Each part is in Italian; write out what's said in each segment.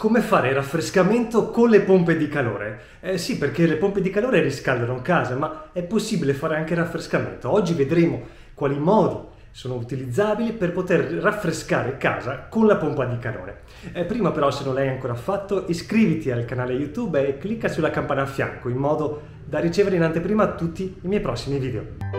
Come fare il raffrescamento con le pompe di calore? Sì, perché le pompe di calore riscaldano casa, ma è possibile fare anche il raffrescamento. Oggi vedremo quali modi sono utilizzabili per poter raffrescare casa con la pompa di calore. Prima però, se non l'hai ancora fatto, iscriviti al canale YouTube e clicca sulla campana a fianco in modo da ricevere in anteprima tutti i miei prossimi video.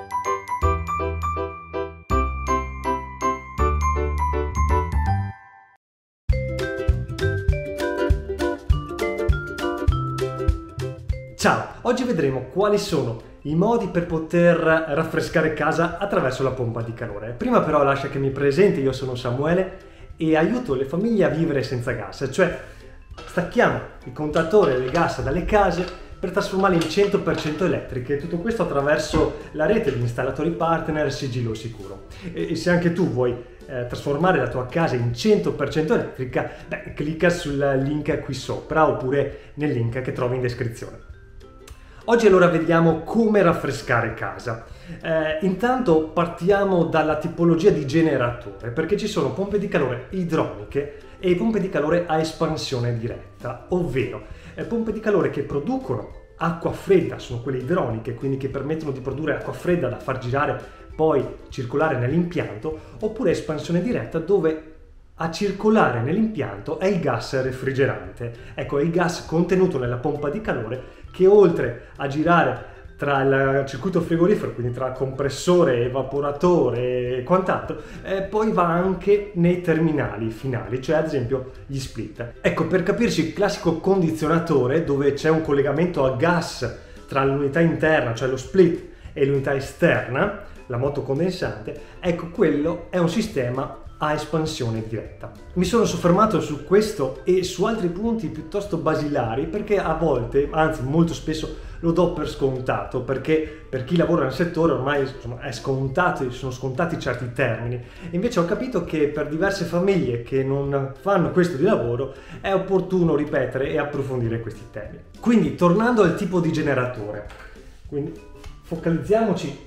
Ciao, oggi vedremo quali sono i modi per poter raffrescare casa attraverso la pompa di calore. Prima però lascia che mi presenti, io sono Samuele e aiuto le famiglie a vivere senza gas, cioè stacchiamo il contatore del gas dalle case per trasformarle in 100% elettriche, tutto questo attraverso la rete di installatori partner Sigillo Sicuro. E se anche tu vuoi trasformare la tua casa in 100% elettrica, clicca sul link qui sopra oppure nel link che trovi in descrizione. Oggi allora vediamo come raffrescare casa. Intanto partiamo dalla tipologia di generatore, perché ci sono pompe di calore idroniche e pompe di calore a espansione diretta, ovvero pompe di calore che producono acqua fredda, sono quelle idroniche, quindi che permettono di produrre acqua fredda da far girare poi circolare nell'impianto, oppure espansione diretta dove a circolare nell'impianto è il gas refrigerante. Ecco, è il gas contenuto nella pompa di calore che oltre a girare tra il circuito frigorifero, quindi tra compressore, evaporatore e quant'altro, poi va anche nei terminali finali, cioè ad esempio gli split. Ecco, per capirci, il classico condizionatore dove c'è un collegamento a gas tra l'unità interna, cioè lo split, e l'unità esterna, la motocondensante, ecco, quello è un sistema a espansione diretta. Mi sono soffermato su questo e su altri punti piuttosto basilari perché a volte, anzi molto spesso, lo do per scontato, perché per chi lavora nel settore ormai è scontato, sono scontati certi termini. Invece ho capito che per diverse famiglie che non fanno questo di lavoro è opportuno ripetere e approfondire questi temi. Quindi tornando al tipo di generatore, quindi focalizziamoci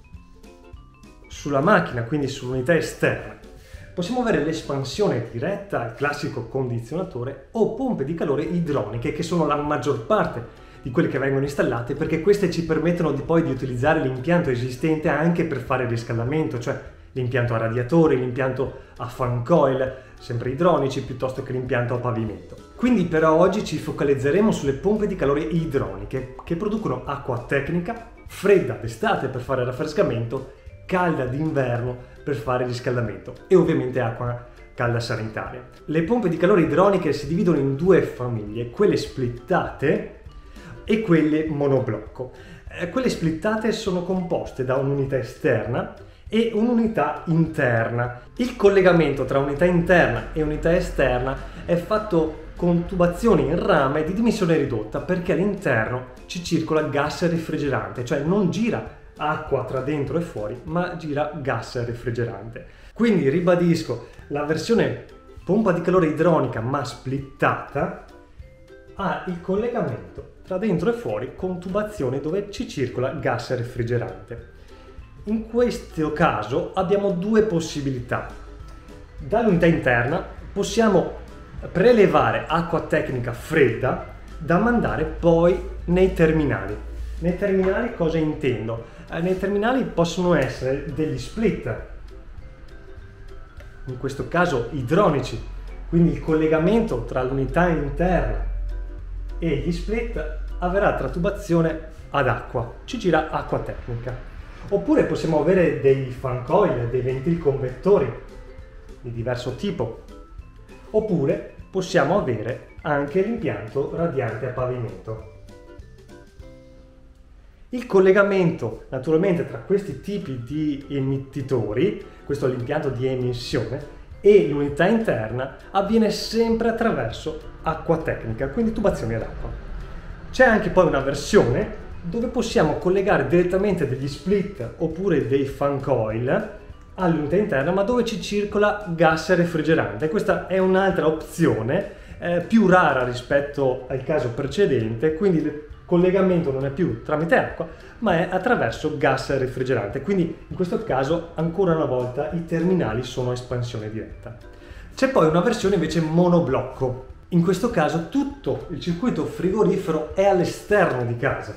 sulla macchina, quindi sull'unità esterna. Possiamo avere l'espansione diretta, il classico condizionatore, o pompe di calore idroniche, che sono la maggior parte di quelle che vengono installate, perché queste ci permettono poi di utilizzare l'impianto esistente anche per fare il riscaldamento, cioè l'impianto a radiatori, l'impianto a fan coil, sempre idronici, piuttosto che l'impianto a pavimento. Quindi però oggi ci focalizzeremo sulle pompe di calore idroniche, che producono acqua tecnica, fredda d'estate per fare il raffrescamento, calda d'inverno per fare il riscaldamento e ovviamente acqua calda sanitaria. Le pompe di calore idroniche si dividono in due famiglie, quelle splittate e quelle monoblocco. Quelle splittate sono composte da un'unità esterna e un'unità interna. Il collegamento tra unità interna e unità esterna è fatto con tubazioni in rame di dimensione ridotta perché all'interno ci circola gas refrigerante, cioè non gira acqua tra dentro e fuori, ma gira gas refrigerante. Quindi ribadisco, la versione pompa di calore idronica ma splittata ha il collegamento tra dentro e fuori con tubazioni dove ci circola gas refrigerante. In questo caso abbiamo due possibilità. Dall'unità interna possiamo prelevare acqua tecnica fredda da mandare poi nei terminali. Nei terminali cosa intendo? Nei terminali possono essere degli split, in questo caso idronici, quindi il collegamento tra l'unità interna e gli split avverrà tra tubazione ad acqua, ci gira acqua tecnica. Oppure possiamo avere dei fan coil, dei ventilconvettori di diverso tipo, oppure possiamo avere anche l'impianto radiante a pavimento. Il collegamento naturalmente tra questi tipi di emettitori, questo è l'impianto di emissione, e l'unità interna avviene sempre attraverso acqua tecnica, quindi tubazioni ad acqua. C'è anche poi una versione dove possiamo collegare direttamente degli split oppure dei fan coil all'unità interna, ma dove ci circola gas refrigerante. Questa è un'altra opzione più rara rispetto al caso precedente, quindi collegamento non è più tramite acqua, ma è attraverso gas refrigerante. Quindi in questo caso, ancora una volta, i terminali sono a espansione diretta. C'è poi una versione invece monoblocco. In questo caso tutto il circuito frigorifero è all'esterno di casa.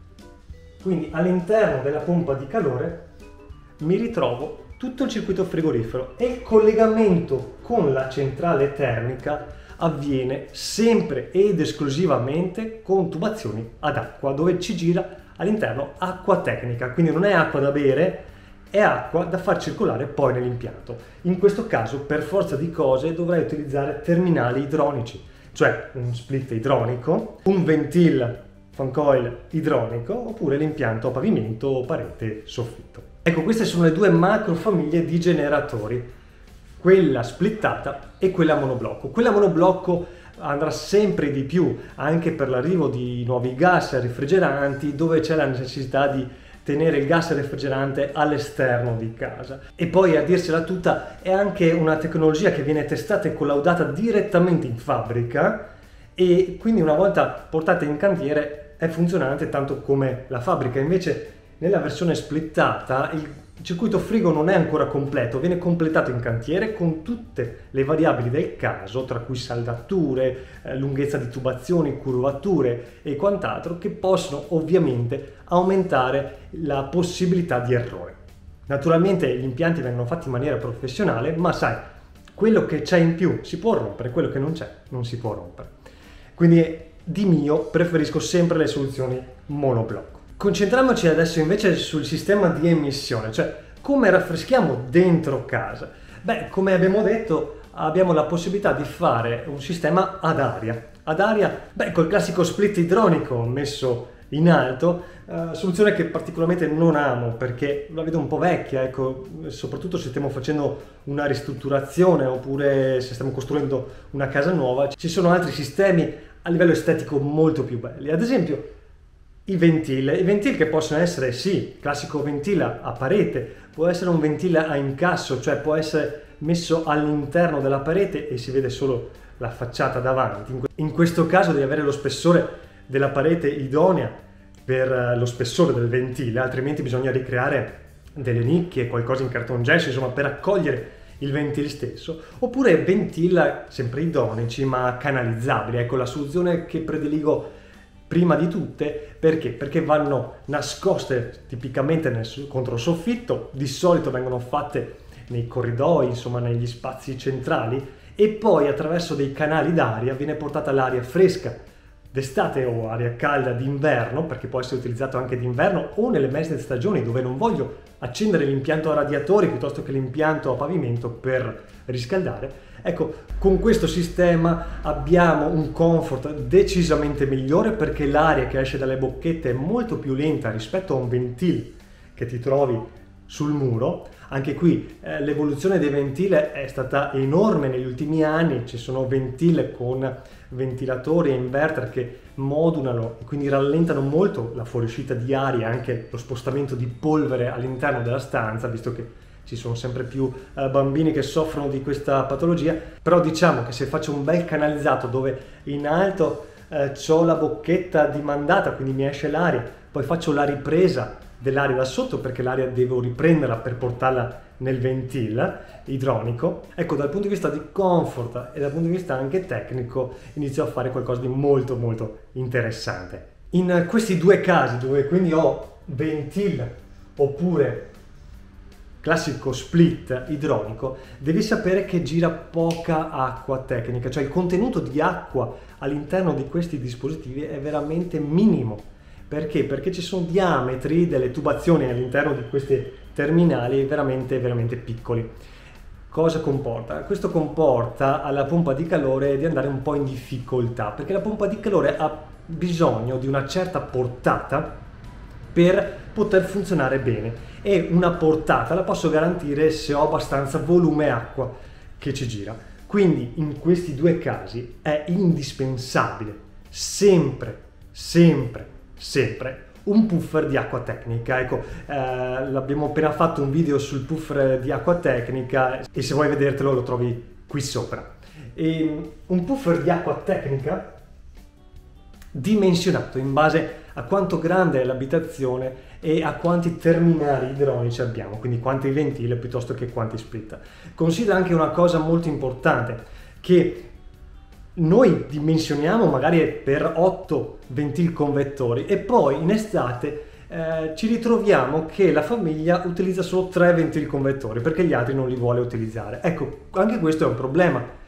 Quindi all'interno della pompa di calore mi ritrovo tutto il circuito frigorifero e il collegamento con la centrale termica avviene sempre ed esclusivamente con tubazioni ad acqua, dove ci gira all'interno acqua tecnica, quindi non è acqua da bere, è acqua da far circolare poi nell'impianto. In questo caso, per forza di cose, dovrai utilizzare terminali idronici, cioè un split idronico, un ventil fan coil idronico oppure l'impianto a pavimento, parete, soffitto. Ecco, queste sono le due macro famiglie di generatori, quella splittata e quella monoblocco. Quella monoblocco andrà sempre di più anche per l'arrivo di nuovi gas refrigeranti, dove c'è la necessità di tenere il gas refrigerante all'esterno di casa. E poi, a dirsela tutta, è anche una tecnologia che viene testata e collaudata direttamente in fabbrica e quindi una volta portata in cantiere è funzionante tanto come la fabbrica. Invece nella versione splittata il circuito frigo non è ancora completo, viene completato in cantiere con tutte le variabili del caso, tra cui saldature, lunghezza di tubazioni, curvature e quant'altro, che possono ovviamente aumentare la possibilità di errore. Naturalmente gli impianti vengono fatti in maniera professionale, ma sai, quello che c'è in più si può rompere, quello che non c'è non si può rompere. Quindi di mio preferisco sempre le soluzioni monoblocco. Concentriamoci adesso invece sul sistema di emissione, cioè come raffreschiamo dentro casa. Beh, come abbiamo detto, abbiamo la possibilità di fare un sistema ad aria. Ad aria, beh, col classico split idronico messo in alto, soluzione che particolarmente non amo perché la vedo un po' vecchia, ecco, soprattutto se stiamo facendo una ristrutturazione oppure se stiamo costruendo una casa nuova. Ci sono altri sistemi a livello estetico molto più belli, ad esempio i ventil che possono essere sì, classico ventile a parete, può essere un ventile a incasso, cioè può essere messo all'interno della parete e si vede solo la facciata davanti. In questo caso devi avere lo spessore della parete idonea per lo spessore del ventile, altrimenti bisogna ricreare delle nicchie, qualcosa in cartongesso, insomma, per accogliere il ventile stesso, oppure ventil sempre idonici ma canalizzabili. Ecco, la soluzione che prediligo prima di tutte, perché? Perché vanno nascoste tipicamente nel controsoffitto, di solito vengono fatte nei corridoi, insomma negli spazi centrali, e poi attraverso dei canali d'aria viene portata l'aria fresca d'estate o aria calda d'inverno, perché può essere utilizzato anche d'inverno o nelle mezze stagioni dove non voglio accendere l'impianto a radiatori piuttosto che l'impianto a pavimento per riscaldare. Ecco, con questo sistema abbiamo un comfort decisamente migliore perché l'aria che esce dalle bocchette è molto più lenta rispetto a un ventile che ti trovi sul muro. Anche qui l'evoluzione dei ventili è stata enorme negli ultimi anni, ci sono ventili con ventilatori e inverter che modulano e quindi rallentano molto la fuoriuscita di aria e anche lo spostamento di polvere all'interno della stanza, visto che ci sono sempre più bambini che soffrono di questa patologia. Però diciamo che se faccio un bel canalizzato dove in alto ho la bocchetta dimandata, quindi mi esce l'aria, poi faccio la ripresa dell'aria da sotto perché l'aria devo riprenderla per portarla nel ventile idronico. Ecco, dal punto di vista di comfort e dal punto di vista anche tecnico inizio a fare qualcosa di molto molto interessante. In questi due casi dove quindi ho ventile oppure classico split idronico, devi sapere che gira poca acqua tecnica, cioè il contenuto di acqua all'interno di questi dispositivi è veramente minimo. Perché? Perché ci sono diametri delle tubazioni all'interno di questi terminali veramente piccoli. Cosa comporta? Questo comporta alla pompa di calore di andare un po' in difficoltà, perché la pompa di calore ha bisogno di una certa portata per poter funzionare bene, e una portata la posso garantire se ho abbastanza volume acqua che ci gira. Quindi in questi due casi è indispensabile sempre un puffer di acqua tecnica. Ecco, l'abbiamo appena fatto un video sul puffer di acqua tecnica e se vuoi vedertelo lo trovi qui sopra. E un puffer di acqua tecnica dimensionato in base a quanto grande è l'abitazione e a quanti terminali idronici abbiamo, quindi quanti ventili piuttosto che quanti split. Considera anche una cosa molto importante, che noi dimensioniamo magari per 8 ventilconvettori e poi in estate ci ritroviamo che la famiglia utilizza solo 3 ventilconvettori perché gli altri non li vuole utilizzare. Ecco, anche questo è un problema.